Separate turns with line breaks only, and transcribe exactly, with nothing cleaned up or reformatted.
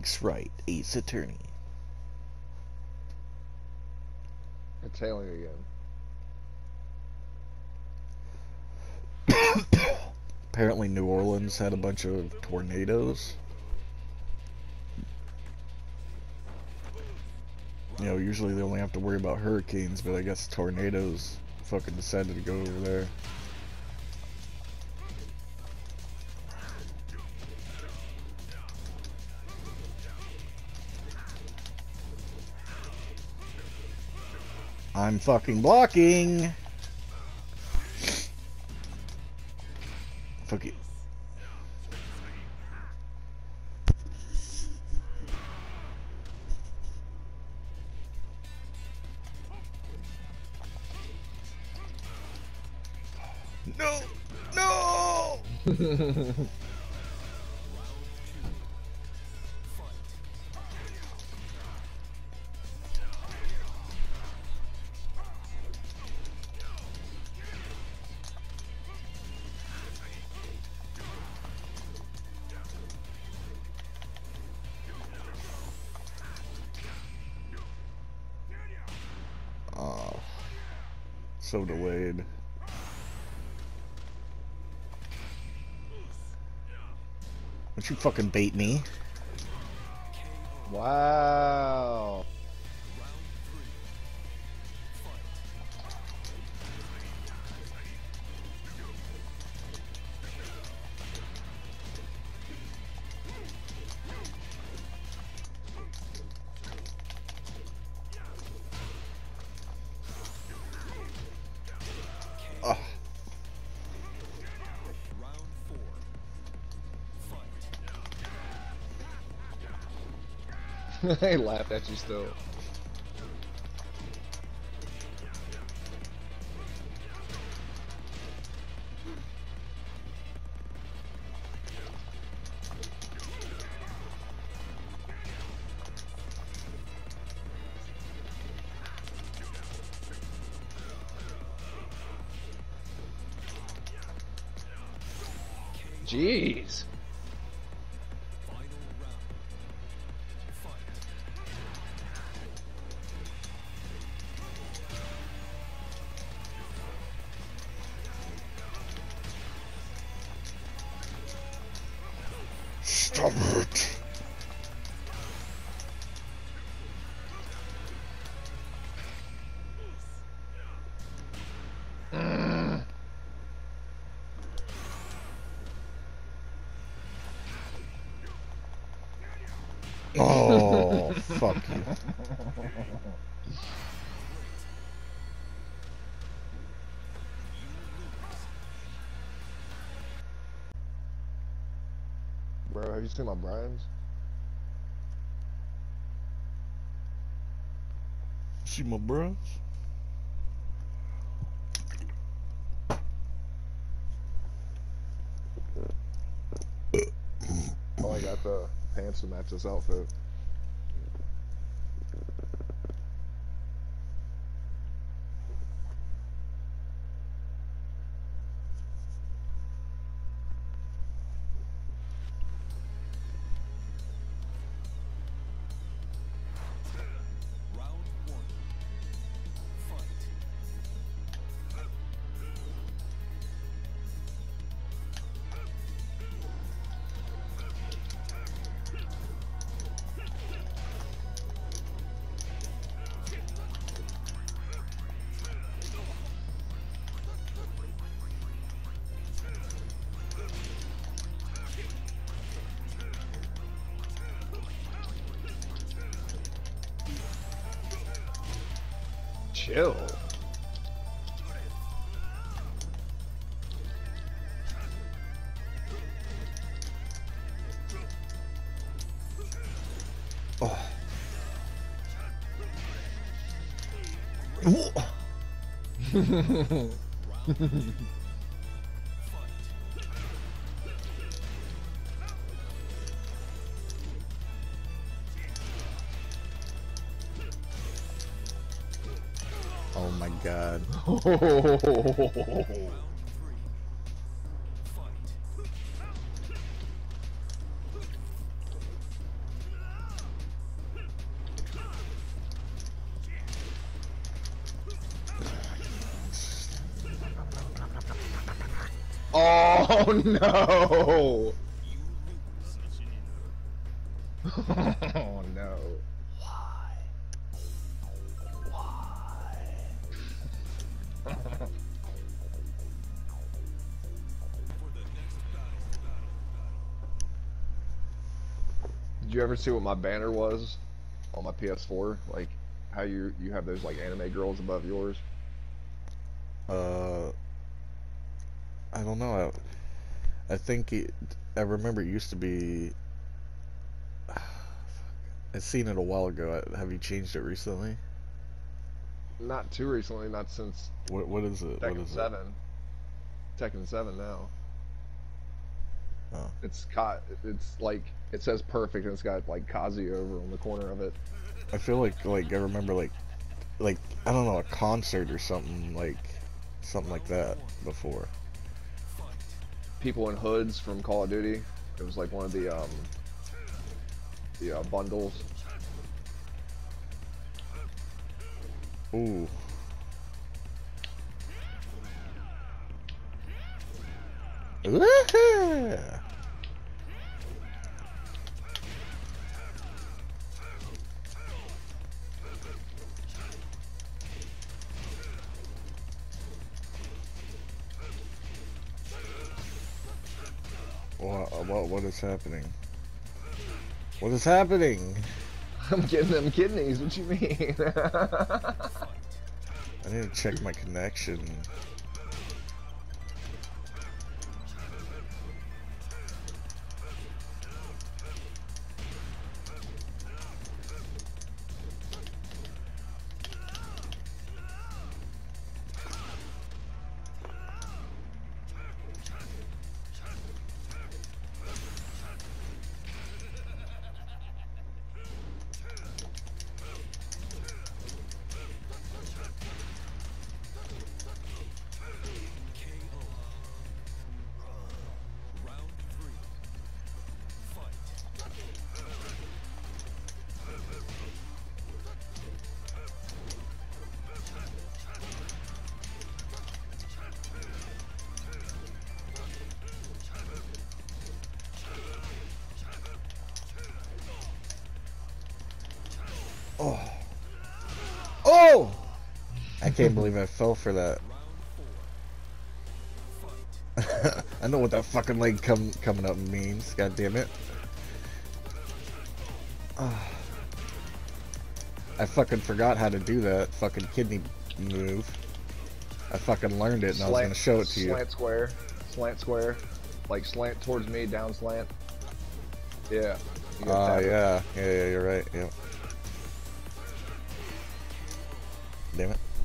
Phoenix Wright, Ace Attorney.
It's hailing again.
Apparently New Orleans had a bunch of tornadoes. You know, usually they only have to worry about hurricanes, but I guess tornadoes fucking decided to go over there. I'm fucking blocking! Fuck it. No! No! Oh, so delayed. Don't you fucking bait me?
Wow.
Oh.
I laughed at you still. Jeez.
Stop it.
Mm.
Oh, fuck you.
Bro, have you seen my Brian's?
See my bros?
Oh, I got the pants to match this outfit. Chill.
Oh. Oh my god.
Oh no! Oh no.
Why? Why?
Did you ever see what my banner was on my P S four? Like how you you have those like anime girls above yours?
Uh, I don't know. I, I think it, I remember it used to be. I seen it a while ago. Have you changed it recently?
Not too recently, not since
What what is it? What
Tekken
is
seven. Tekken seven now.
it? Oh.
It's Ka it's like it says perfect and it's got like Kazi over on the corner of it.
I feel like like I remember like like I don't know, a concert or something like something like that before.
People in hoods from Call of Duty. It was like one of the um the uh, bundles.
Ooh. Woohoo! What, what, what is happening? What is happening?
I'm getting them kidneys, what you mean?
I need to check my connection. Oh. Oh! I can't believe I fell for that. I know what that fucking leg come, coming up means. God damn it. Oh. I fucking forgot how to do that fucking kidney move. I fucking learned it and slant, I was gonna show it to you.
Slant square. Slant square. Like slant towards me, down slant. Yeah.
Oh, uh, yeah. Yeah, yeah, you're right. Yep. Damn it.